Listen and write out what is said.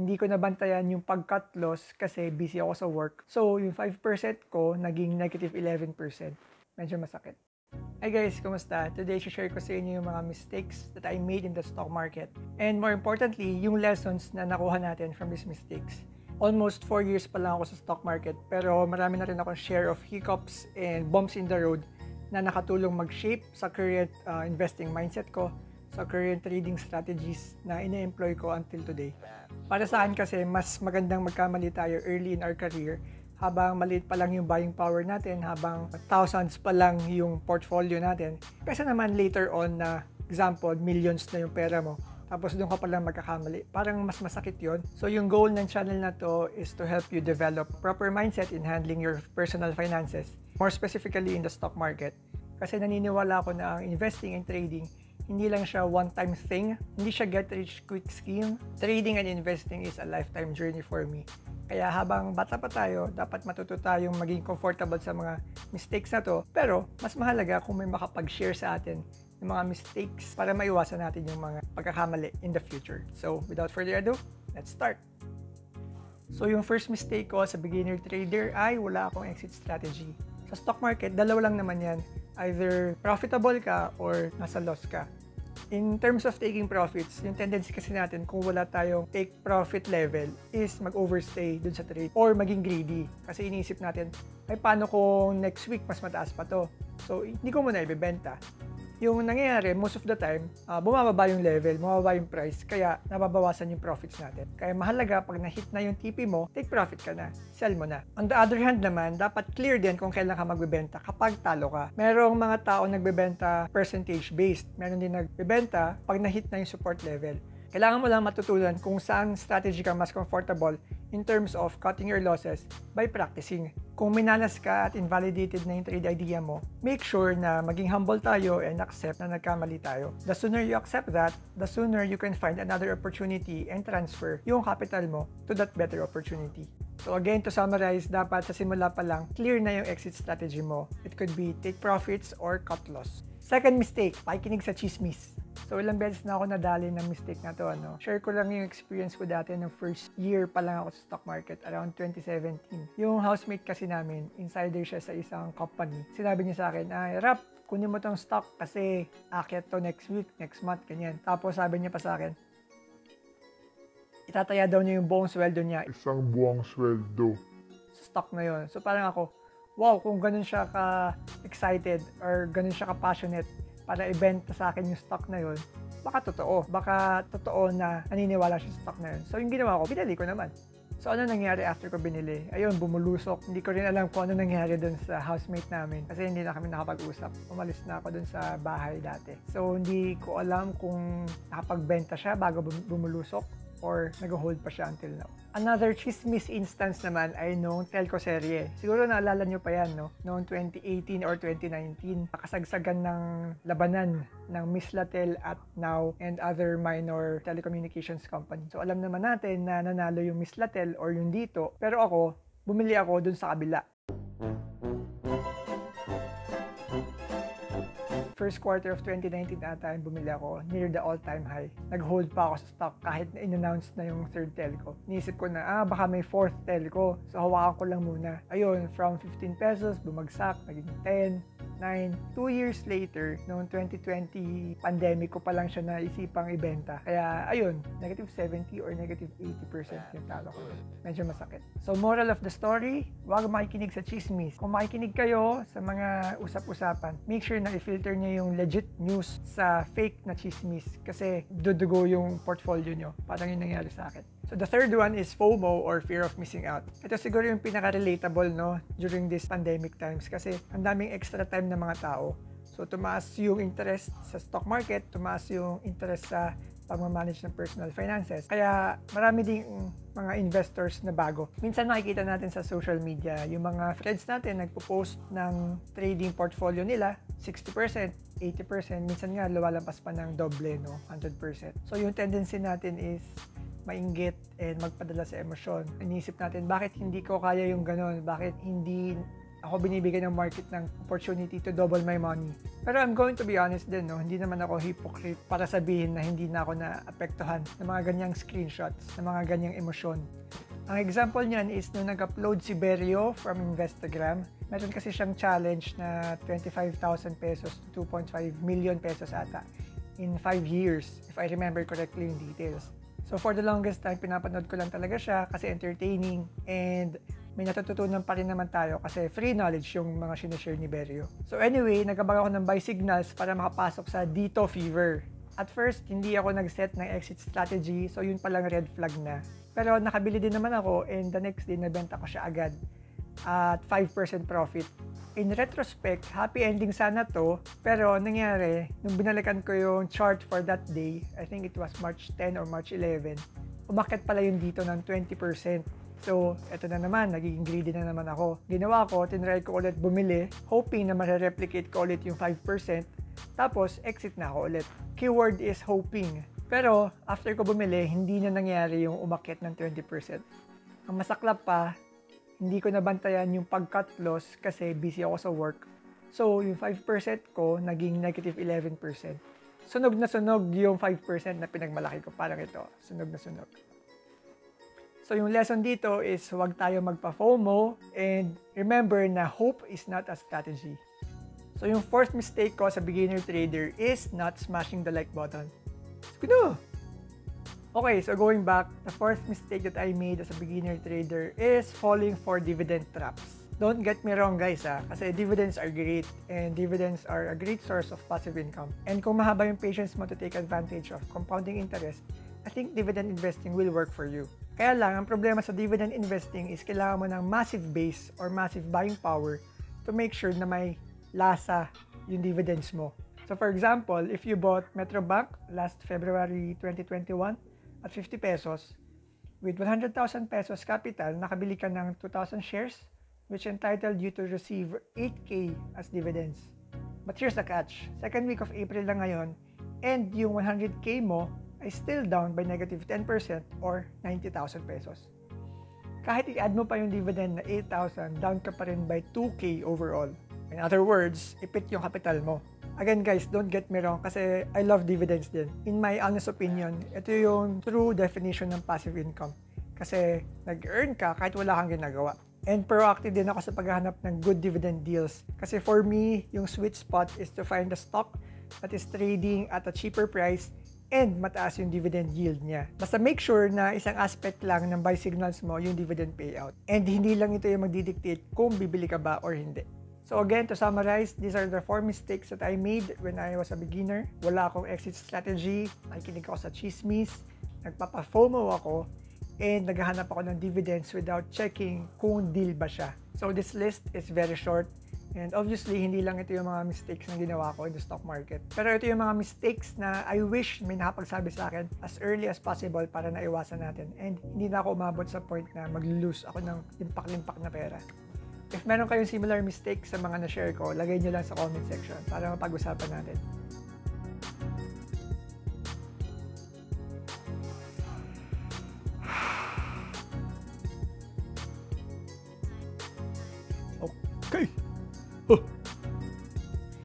hindi ko nabantayan yung pag-cut loss kasi busy ako sa work. So, yung 5% ko naging negative 11%. Medyo masakit. Hi guys, kumusta? Today, share ko sa inyo yung mga mistakes that I made in the stock market. And more importantly, yung lessons na nakuha natin from these mistakes. Almost 4 years pa lang ako sa stock market, pero marami na rin akong share of hiccups and bumps in the road na nakatulong mag-shape sa current investing mindset ko, sa current trading strategies na ina-employ ko until today. Para sa akin kasi, mas magandang magkamali tayo early in our career habang maliit pa lang yung buying power natin, habang thousands pa lang yung portfolio natin. Kasi naman later on na, example, millions na yung pera mo, tapos doon ka palang magkakamali. Parang mas masakit yon. So yung goal ng channel na to is to help you develop proper mindset in handling your personal finances, more specifically in the stock market. Kasi naniniwala ako na ang investing and trading, hindi lang siya one-time thing, hindi siya get-rich-quick scheme. Trading and investing is a lifetime journey for me. Kaya habang bata pa tayo, dapat matuto tayong maging comfortable sa mga mistakes na to. Pero mas mahalaga kung may makapag-share sa atin ng mga mistakes para maiwasan natin yung mga pagkakamali in the future. So without further ado, let's start! So yung first mistake ko sa beginner trader ay wala akong exit strategy. Sa stock market, dalawa lang naman yan. Either profitable ka or nasa loss ka. In terms of taking profits, yung tendency kasi natin kung wala tayong take profit level is mag-overstay dun sa trade or maging greedy. Kasi iniisip natin, ay paano kung next week mas mataas pa to? So hindi ko muna ibebenta. Yung nangyayari, most of the time, bumababa yung level, bumababa yung price, kaya nababawasan yung profits natin. Kaya mahalaga, pag na-hit na yung TP mo, take profit ka na, sell mo na. On the other hand naman, dapat clear din kung kailan ka magbebenta kapag talo ka. Merong mga tao nagbebenta percentage-based, meron din nagbebenta pag na-hit na yung support level. Kailangan mo lang matutunan kung saan strategy ka mas comfortable in terms of cutting your losses by practicing. Kung minalas ka at invalidated na yung trade idea mo, make sure na maging humble tayo and accept na nagkamali tayo. The sooner you accept that, the sooner you can find another opportunity and transfer yung capital mo to that better opportunity. So again, to summarize, dapat sa simula pa lang, clear na yung exit strategy mo. It could be take profits or cut loss. Second mistake, pakikinig sa chismis. So ilang beses na ako nadali ng mistake na to. Share ko lang yung experience ko dati ng first year pa lang ako sa stock market, around 2017. Yung housemate kasi namin, insider siya sa isang company. Sinabi niya sa akin, Rap, kunin mo tong stock kasi aakyat to next week, next month, ganyan. Tapos sabi niya pa sa akin, itataya daw niya yung buong sweldo niya. Isang buwang sweldo. Sa stock na yon. So parang ako, wow, kung ganun siya ka-excited or ganun siya ka-passionate para ibenta sa akin yung stock na yun, baka totoo na naniniwala siya sa stock na yun. So yung ginawa ko, binili ko naman. So ano nangyari after ko binili? Ayun, bumulusok. Hindi ko rin alam kung ano nangyari dun sa housemate namin kasi hindi na kami nakapag-usap. Umalis na ako dun sa bahay dati. So hindi ko alam kung nakapagbenta siya bago bumulusok or nag-hold pa siya until now. Another chismis instance naman ay noong telco serye. Siguro naalala nyo pa yan, no? Noong 2018 or 2019, nakasagsagan ng labanan ng Miss Latel at Now and other minor telecommunications company. So alam naman natin na nanalo yung Miss Latel or yung dito, pero bumili ako dun sa kabila. First quarter of 2019 ata bumili ako near the all-time high. Nag-hold pa ako sa stock kahit na in-announce na yung third telco. Niisip ko na, baka may fourth telco. So hawakan ko lang muna. Ayun, from 15 pesos, bumagsak, naging 10, 9. 2 years later, noong 2020, pandemic ko pa lang siya naisipang ibenta. Kaya ayun, negative 70 or negative 80% yung talo ko. Medyo masakit. So moral of the story, huwag makikinig sa chismis. Kung makikinig kayo sa mga usap-usapan, make sure na i-filter nyo yung legit news sa fake na chismis kasi dudugo yung portfolio nyo. Parang yung nangyari sa akin. So the third one is FOMO or fear of missing out. Ito siguro yung pinaka-relatable during this pandemic times kasi ang daming extra time ng mga tao. So tumaas yung interest sa stock market, tumaas yung interest sa pag-manage ng personal finances. Kaya marami ding mga investors na bago. Minsan nakikita natin sa social media, yung mga friends natin nagpo-post ng trading portfolio nila, 60%, 80%, minsan nga lumalampas pa ng doble, 100%. So yung tendency natin is mainggit and magpadala sa emosyon. Inisip natin, bakit hindi ko kaya yung ganon? Bakit hindi ako binibigyan ng market ng opportunity to double my money. Pero I'm going to be honest din, no? Hindi naman ako hypocrite para sabihin na hindi na ako naapektuhan ng mga ganyang screenshots, ng mga ganyang emosyon. Ang example niyan is nung nag-upload si Berrio from Instagram, meron kasi siyang challenge na 25,000 pesos to 2.5 million pesos ata in 5 years, if I remember correctly yung details. So for the longest time, pinapanood ko lang talaga siya kasi entertaining and may natututunan pa rin naman tayo kasi free knowledge yung mga sinashare ni Berrio. So anyway, nagkabag ako ng buy signals para makapasok sa Dito Fever. At first, hindi ako nag-set ng exit strategy, so yun palang red flag na. Pero nakabili din naman ako and the next day, nabenta ko siya agad at 5% profit. In retrospect, happy ending sana to, pero nangyari, nung binalikan ko yung chart for that day, I think it was March 10 or March 11, umakyat pala yung dito ng 20%. So, eto na naman, nagiging greedy na naman ako. Ginawa ko, tinry ko ulit bumili, hoping na ma-replicate ko ulit yung 5%, tapos exit na ako ulit. Keyword is hoping. Pero, after ko bumili, hindi na nangyari yung umakyat ng 20%. Ang masaklap pa, hindi ko nabantayan yung pag-cut loss kasi busy ako sa work. So, yung 5% ko, naging negative 11%. Sunog na sunog yung 5% na pinagmalaki ko. Parang ito, sunog na sunog. So yung lesson dito is huwag tayo magpa-FOMO and remember na hope is not a strategy. So yung fourth mistake ko sa beginner trader is not smashing the like button. Kuno! Okay, so going back, the fourth mistake that I made as a beginner trader is falling for dividend traps. Don't get me wrong guys kasi dividends are great and dividends are a great source of passive income. And kung mahaba yung patience mo to take advantage of compounding interest, I think dividend investing will work for you. Kaya lang, ang problema sa dividend investing is kailangan mo ng massive base or massive buying power to make sure na may lasa yung dividends mo. So for example, if you bought Metrobank last February 2021 at 50 pesos, with 100,000 pesos capital, nakabili ka ng 2,000 shares, which entitled you to receive 8K as dividends. But here's the catch. Second week of April lang ngayon, and yung 100K mo ay still down by negative 10% or 90,000 pesos. Kahit i-add mo pa yung dividend na 8,000, down ka pa rin by 2K overall. In other words, ipit yung capital mo. Again guys, don't get me wrong kasi I love dividends din. In my honest opinion, ito yung true definition ng passive income. Kasi nag-earn ka kahit wala kang ginagawa. And proactive din ako sa paghahanap ng good dividend deals. Kasi for me, yung sweet spot is to find a stock that is trading at a cheaper price and mataas yung dividend yield niya. Basta make sure na isang aspect lang ng buy signals mo yung dividend payout. And hindi lang ito yung magdidictate kung bibili ka ba or hindi. So again, to summarize, these are the 4 mistakes that I made when I was a beginner. Wala akong exit strategy, nakikinig ako sa chismis, nagpapa-FOMO ako, and naghahanap ako ng dividends without checking kung deal ba siya. So this list is very short. And obviously, hindi lang ito yung mga mistakes na ginawa ko in the stock market. Pero ito yung mga mistakes na I wish may nakapagsabi sa akin as early as possible para naiwasan natin. And hindi na ako umabot sa point na mag-lose ako ng limpak-limpak na pera. If meron kayong similar mistakes sa mga na-share ko, lagay nyo lang sa comment section para mapag-usapan natin. Okay.